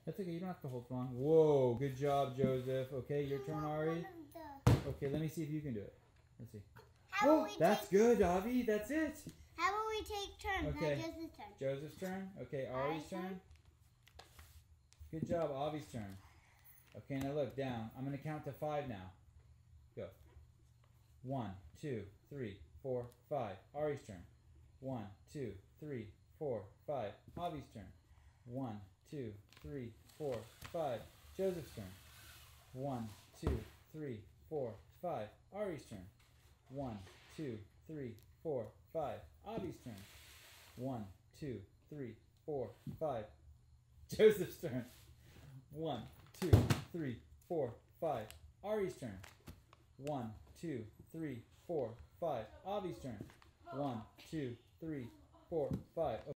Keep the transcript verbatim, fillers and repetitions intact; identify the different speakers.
Speaker 1: That's okay. You don't have to hold long. Whoa, good job, Joseph. Okay, your turn, Ari. Okay, let me see if you can do it. Let's see.
Speaker 2: How
Speaker 1: Oh, that's good, Avi. That's it.
Speaker 2: How about we take turns?
Speaker 1: Okay.
Speaker 2: Not Joseph's turn.
Speaker 1: Joseph's turn. Okay, Ari's turn. Good job, Avi's turn. Okay, now look down. I'm gonna count to five now. Go. One, two, three, four, five. Ari's turn. One, two, three, four, five. Avi's turn. One, two, three, four, five. Joseph's turn. One, two, three, four, five. Ari's turn. One, two, three, four, five. Avi's turn. One, two, three, four, five. Joseph's turn. One, two, three, four, five. Ari's turn. One, two, three, four, five. Avi's turn. One, two, three, four, five.